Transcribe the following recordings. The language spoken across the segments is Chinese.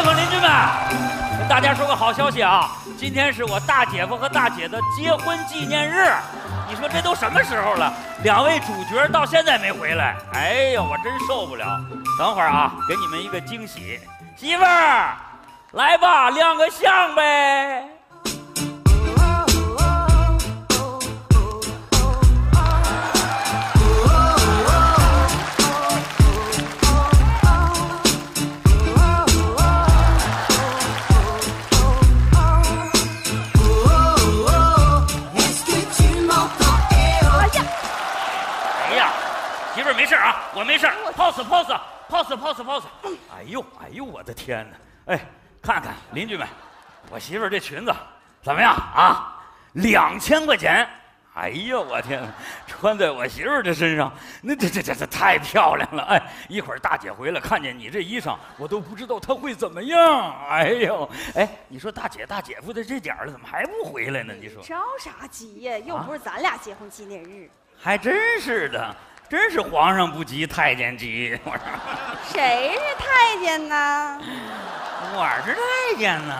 们邻居们，跟大家说个好消息啊！今天是我大姐夫和大姐的结婚纪念日。你说这都什么时候了？两位主角到现在没回来，哎呀，我真受不了。等会儿啊，给你们一个惊喜。媳妇儿，来吧，亮个相呗。没事啊，我没事 ，pose。哎呦，我的天哪！哎，看看邻居们，我媳妇儿这裙子怎么样啊？2000块钱！哎呦，我天哪，穿在我媳妇儿这身上，那这太漂亮了！哎，一会儿大姐回来看见你这衣裳，我都不知道她会怎么样。哎呦，哎，你说大姐大姐夫的这点儿了，怎么还不回来呢？你说着啥急呀？又不是咱俩结婚纪念日。 还真是的。真是皇上不急太监急，我说。 谁是太监呢？ 我是太监呢。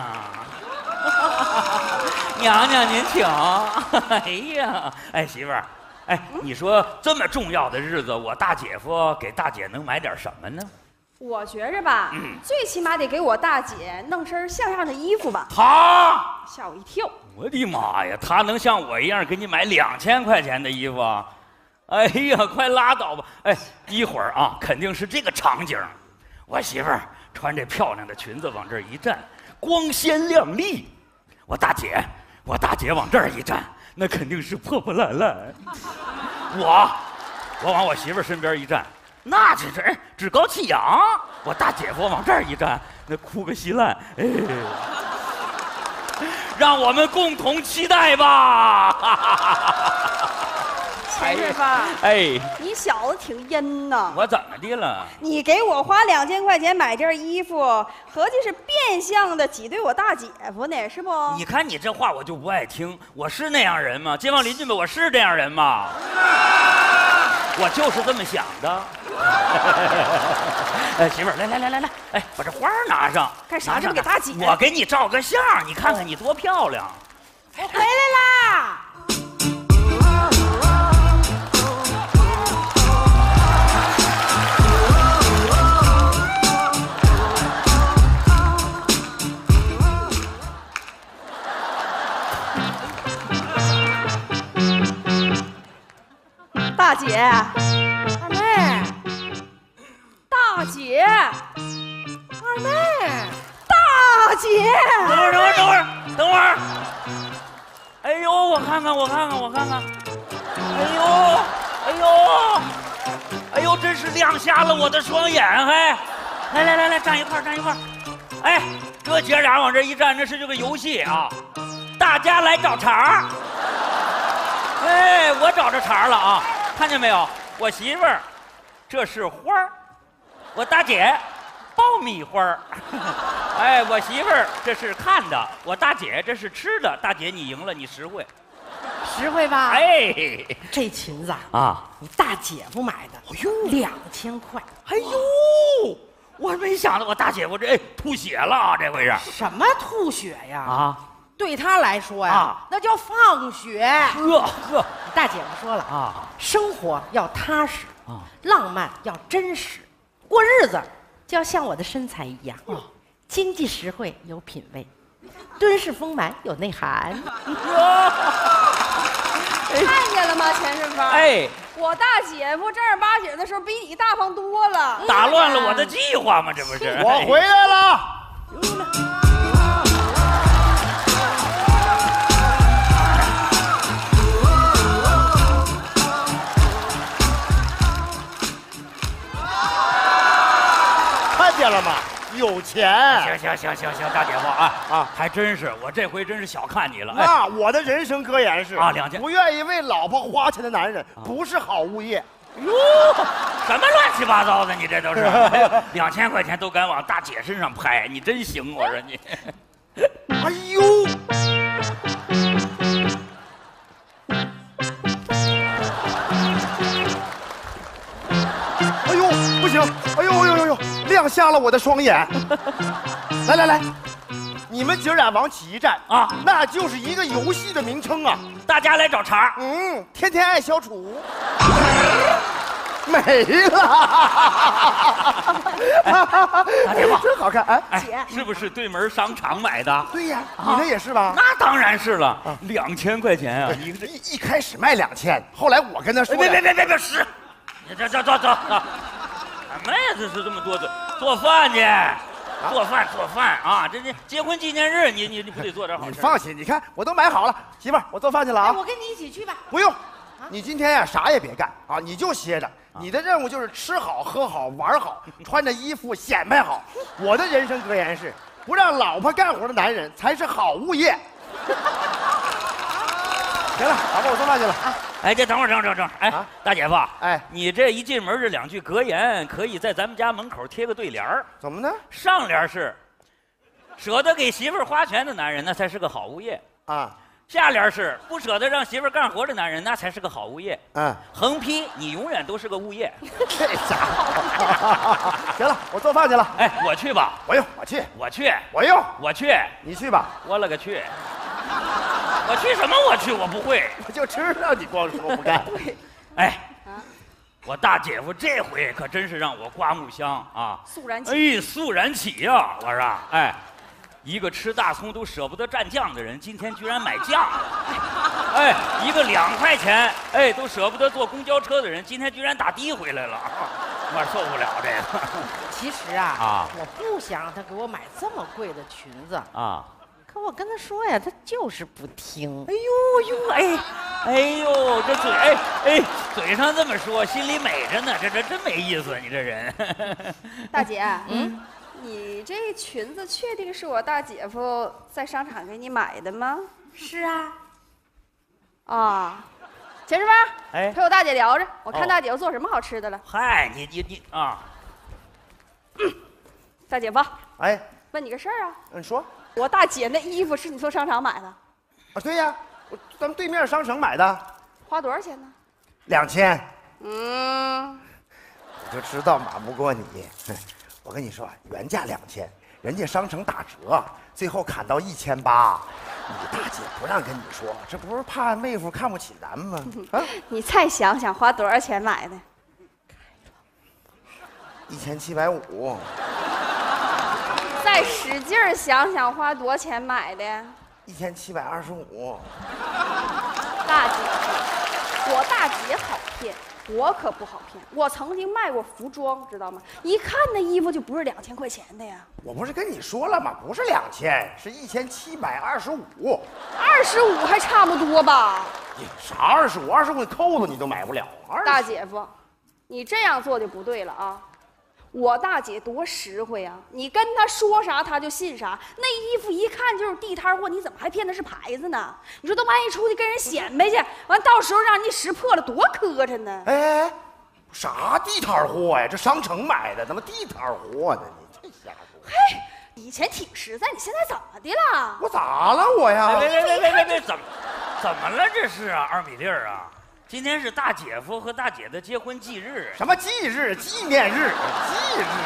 娘娘您请。哎呀，哎媳妇儿，哎，你说这么重要的日子，我大姐夫给大姐能买点什么呢？ 我觉着吧，最起码得给我大姐弄身像样的衣服吧。 她吓我一跳。 我的妈呀，她能像我一样给你买2000块钱的衣服啊？哎呀，快拉倒吧！哎，一会儿啊，肯定是这个场景。我媳妇儿穿这漂亮的裙子往这儿一站，光鲜亮丽；我大姐往这儿一站，那肯定是破破烂烂。我往我媳妇儿身边一站，那这是哎趾高气扬。我大姐夫往这儿一站，那哭个稀烂。哎，让我们共同期待吧。 钱师傅， 哎， 你小子挺阴呐！ 我怎么的了？ 你给我花2000块钱买件衣服，合计是变相的挤兑我大姐夫呢，是不？ 你看你这话我就不爱听，我是那样人吗？街坊邻居们，我是这样人吗？我就是这么想的。哎，媳妇儿，来，哎，把这花拿上。 干啥？这不给大姐？ 我给你照个相，你看看你多漂亮。 我回来啦！大姐，二妹，大姐，二妹，大姐， 等会儿。哎呦，我看看。哎呦，真是亮瞎了我的双眼，还。来，站一块儿。哎，这姐俩往这一站，这是这个游戏啊，大家来找茬。哎，我找着茬了啊！看见没有？我媳妇儿，这是花儿；我大姐，爆米花儿。哎，我媳妇儿这是看的，我大姐这是吃的。大姐你赢了，你实惠， 实惠吧？ 哎， 这裙子啊， 你大姐夫买的，哎呦，2000块。 哎呦，我没想到我大姐夫这吐血了啊，这回是什么吐血呀？ 啊， 对他来说呀，那叫放血。 呵， 大姐夫说了啊，生活要踏实啊，浪漫要真实，过日子就要像我的身材一样啊，经济实惠有品位，敦实丰满有内涵。 看见了吗，钱师傅？ 哎， 我大姐夫正儿八经的时候比你大方多了， 打乱了我的计划吗？这不是？ 我回来了。看见了吗？有钱。 行，大姐夫啊，还真是，我这回真是小看你了。 那我的人生格言是 2000， 不愿意为老婆花钱的男人不是好物业。 哟，什么乱七八糟的？你这都是2000块钱都敢往大姐身上拍，你真行！我说你， 哎呦，哎呦，不行！哎呦，亮瞎了我的双眼。 来，你们姐俩往起一站啊那就是一个游戏的名称啊。 大家来找茬。 天天爱消除。没了， 大姐夫真好看啊！ 哎，是不是对门商场买的？ 对呀，你的也是吧？ 那当然是了，2000块钱啊！你这一开始卖2000，后来我跟他说， 别是，你走，什么呀？这是这么多做饭去，做饭啊！这结婚纪念日，你不得做点好事？ 你放心，你看我都买好了，媳妇儿，我做饭去了啊！ 我跟你一起去吧。 不用，你今天呀啥也别干啊，你就歇着。你的任务就是吃好、喝好、玩好，穿着衣服显摆好。我的人生格言是：不让老婆干活的男人才是好物业。行了，老婆，我做饭去了。 哎，这等会儿，哎，大姐夫， 哎， 你这一进门这2句格言，可以在咱们家门口贴个对联儿。 怎么呢？ 上联是：舍得给媳妇儿花钱的男人，那才是个好物业啊。 下联是不舍得让媳妇儿干活的男人，那才是个好物业。横批你永远都是个物业。 这家伙，行了，我做饭去了。 哎，我去吧。 我用，我去， 我去， 我用， 我去， 你去吧。 我勒个去！我去什么？我去，我不会。 我就知道你光说不干。 哎，我大姐夫这回可真是让我刮目相啊！ 肃然起。 哎，肃然起呀！我说，哎。一个吃大葱都舍不得蘸酱的人，今天居然买酱了。哎，一个2块钱，哎，都舍不得坐公交车的人，今天居然打的回来了。我受不了这个。 其实啊，我不想让他给我买这么贵的裙子啊。可我跟他说呀，他就是不听。 哎呦，这嘴嘴上这么说，心里美着呢，这真没意思，你这人。 大姐，你这裙子确定是我大姐夫在商场给你买的吗？ 是啊。 啊，钱师傅，陪我大姐聊着，我看大姐夫做什么好吃的了。 嗨，你啊， 大姐夫， 哎， 问你个事儿啊。 你说。 我大姐那衣服是你从商场买的？ 啊，对呀，咱们对面商城买的。 花多少钱呢 ？2000。我就知道瞒不过你。我跟你说，原价2000，人家商城打折，最后砍到1800。你大姐不让跟你说，这不是怕妹夫看不起咱们吗？ 你再想想花多少钱买的 ？1750。 再使劲想想花多少钱买的 ？1725。 大姐，我大姐好骗。我可不好骗，我曾经卖过服装，知道吗？一看那衣服就不是2000块钱的呀。 我不是跟你说了吗？不是2000，是1725。 25还差不多吧？ 啥25扣子你都买不了。 大姐夫，你这样做就不对了啊！我大姐多实惠啊，你跟她说啥她就信啥。那衣服一看就是地摊货，你怎么还骗的是牌子呢？你说都万一出去跟人显摆去，完到时候让人家识破了，多磕碜呢！ 哎，啥地摊货呀？这商城买的，怎么地摊货呢？你这瞎说。 嘿，以前挺实在，你现在怎么的了？ 我咋了我呀？ 别，怎么了这是啊？二米粒儿啊！今天是大姐夫和大姐的结婚纪日。 什么纪日？纪念日？纪日？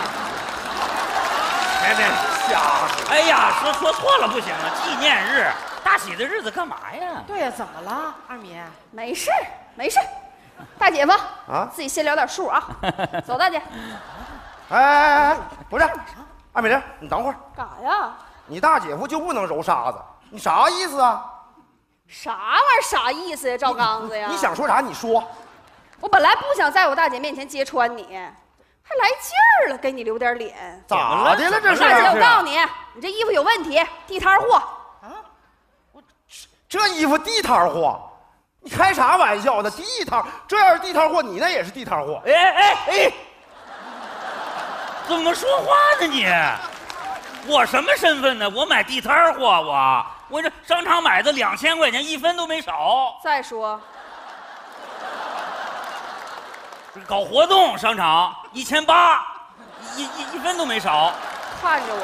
别瞎说！ 哎呀，说错了不行啊！纪念日，大喜的日子干嘛呀？ 对呀，怎么了，二米？ 没事，大姐夫啊，自己先聊点数啊。走，大姐。 哎，不是，二米粒，你等会儿。 干啥呀？ 你大姐夫就不能揉沙子？你啥意思啊？ 啥玩意儿？啥意思呀？赵刚子呀！ 你想说啥？你说。 我本来不想在我大姐面前揭穿你，还来劲儿了，给你留点脸。 咋的了？这是？ 大姐，我告诉你，你这衣服有问题，地摊货。 啊？这衣服地摊货？你开啥玩笑呢？地摊，这要是地摊货，你那也是地摊货。 哎，怎么说话呢你？我什么身份呢？我买地摊货，我这商场买的2000块钱，1分都没少。 再说， 搞活动商场1800，一分都没少。 看着我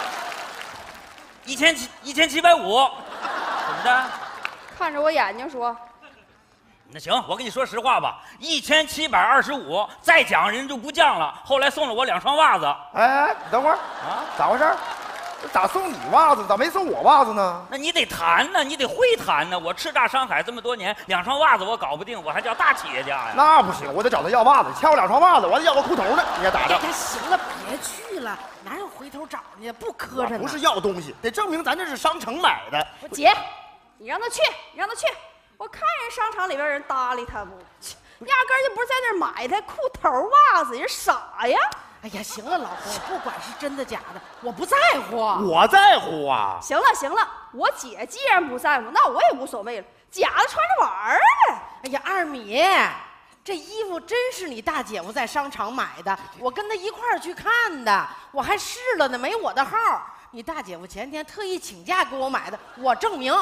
说 ，1750，怎么的？ 看着我眼睛说。 那行，我跟你说实话吧，1725，再讲人就不降了。后来送了我2双袜子。 哎，你等会儿啊，咋回事？ 咋送你袜子？咋没送我袜子呢？ 那你得弹呢，你得会弹呢。我叱咤商海这么多年，2双袜子我搞不定，我还叫大企业家呀？ 那不行，我得找他要袜子，欠我2双袜子，我还得要个裤头呢。你也打的。 哎，行了，别去了，哪有回头找呢？不磕碜呢。 不是要东西，得证明咱这是商城买的。 姐，你让他去，你让他去。我看人商场里边人搭理他不，压根儿就不是在那儿买的裤头袜子，人傻呀。 哎呀，行了，老公，不管是真的假的，我不在乎。 我在乎啊！ 行了行了，我姐既然不在乎，那我也无所谓了，假的穿着玩儿呗。 哎呀，二米，这衣服真是你大姐夫在商场买的，我跟他一块儿去看的，我还试了呢，没我的号。你大姐夫前天特意请假给我买的，我证明。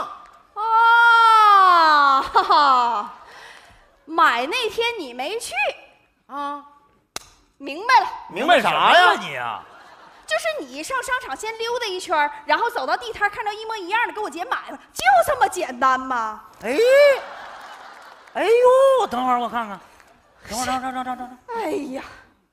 啊，哈哈，买那天你没去啊？ 明白了， 明白啥呀你呀？ 就是你上商场先溜达一圈，然后走到地摊看到一模一样的，给我姐买了，就这么简单吗？ 哎，哎呦，等会儿我看看，等会儿，等。 哎呀，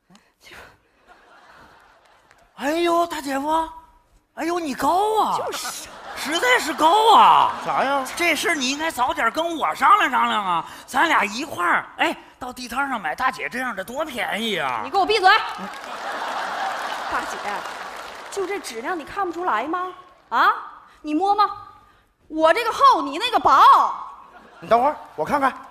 哎呦，大姐夫，哎呦，你高啊！ 就是， 实在是高啊！ 啥呀？ 这事你应该早点跟我商量商量啊，咱俩一块儿，哎，到地摊上买大姐这样的多便宜啊！ 你给我闭嘴！大姐，就这质量你看不出来吗？啊，你摸摸，我这个厚，你那个薄。 你等会儿，我看看。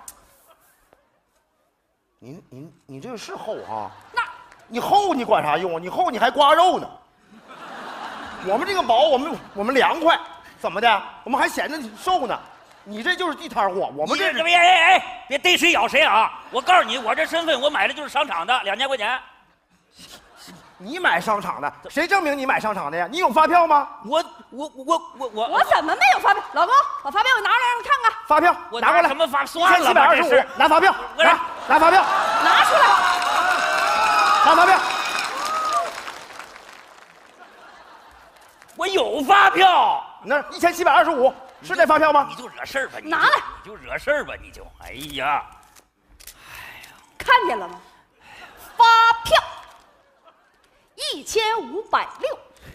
你这个是厚哈？ 那你厚你管啥用啊？你厚你还刮肉呢。我们这个薄，我们凉快，怎么的？我们还显得你瘦呢。你这就是地摊货，我们这是别逮谁咬谁啊！我告诉你，我这身份我买的就是商场的，2000块钱。 你买商场的，谁证明你买商场的呀？你有发票吗？ 我怎么没有发票？老公，把发票我拿来让你看看。 发票我拿过来。 什么发？算了吧，这 1725 是， 拿发票，拿发票， 拿出来。 拿发票。 我有发票。 那1725是这发票吗？ 你就惹事儿吧， 拿来， 你就惹事儿吧，你就，哎呀， 看见了吗？发票1560，1560，1500，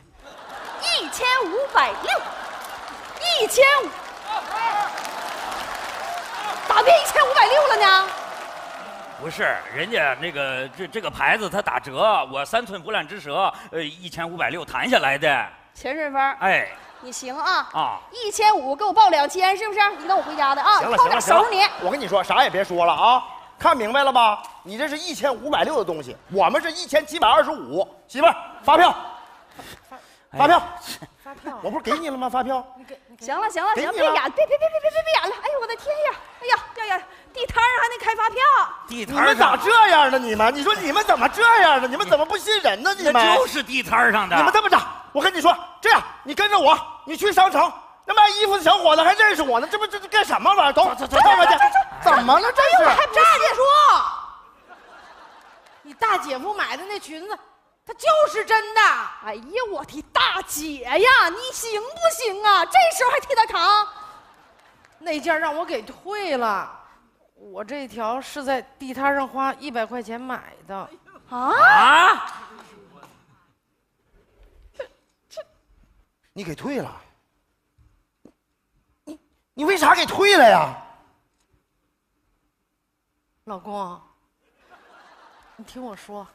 咋变1560了呢？ 不是，人家那个这个牌子它打折，我3寸不烂之舌，1560谈下来的。 钱顺峰， 哎， 你行啊啊 ，1500给我报2000，是不是？你等我回家的啊， 行了扣点收拾你。 我跟你说，啥也别说了啊，看明白了吧？你这是1560的东西，我们是1725。媳妇儿，发票，发票， 发票， 我不是给你了吗？发票。 行了，别给你了演，别演了！哎呦我的天呀！哎呀，地摊上还能开发票？ 地摊你们咋这样呢？你们说你们怎么这样呢？你们怎么不信人呢？你们那就是地摊上的。 你们这么着，我跟你说，这样你跟着我，你去商城，那卖衣服的小伙子还认识我呢，这干什么玩意儿？走，看看去，怎么了？这是还不是说，你大姐夫买的那裙子，它就是真的。 哎呀，我的大姐呀，你行不行啊？这时候还替他扛？ 那件让我给退了，我这条是在地摊上花100块钱买的。 啊！ 你给退了？你为啥给退了呀？ 老公，你听我说。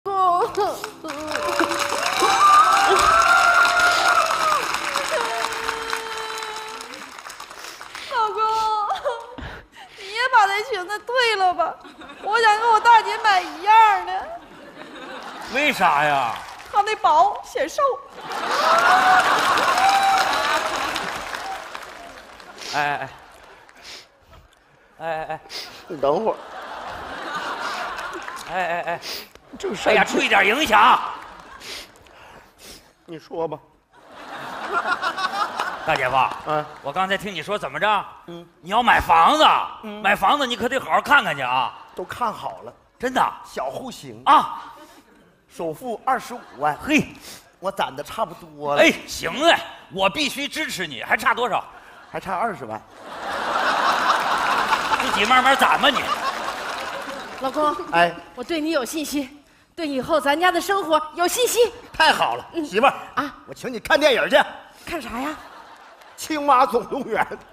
老公，你也把那裙子退了吧，我想跟我大姐买一样的。 为啥呀？ 她那薄显瘦。 哎， 你等会儿。 哎， 这个哎呀，注意点影响。 你说吧。 大姐夫， 嗯， 我刚才听你说怎么着？你要买房子，买房子你可得好好看看去啊！ 都看好了， 真的小户型， 啊， 首付25万， 嘿， 我攒的差不多了， 哎，行嘞，我必须支持你，还差多少？ 还差20万。 自己慢慢攒吧你。 老公， 哎， 我对你有信心，对以后咱家的生活有信心。 太好了，媳妇儿啊， 我请你看电影去， 看啥呀？ 《青蛙总动员》。